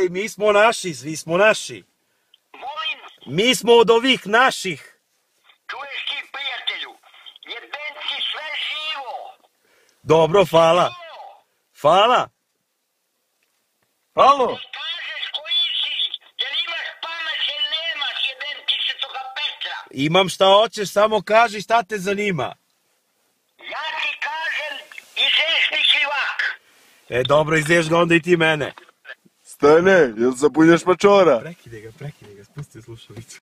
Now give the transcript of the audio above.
Ej, mi smo naši, svi smo naši. Molim, Mi smo od ovih naših. čuješ ti prijatelju, jebenci sve živo. Dobro, hvala. Hvala. Alo? Kažeš koji si, jer imaš pamet ili nemaš, jeben ti se toga Petra. Imam šta hoćeš, samo kaži šta te zanima. Ja ti kažem, izešni šljivak. E, dobro, izješ ga onda i ti mene. Stane, jel zapunjaš mačora? Prekide ga, spusti slušalicu.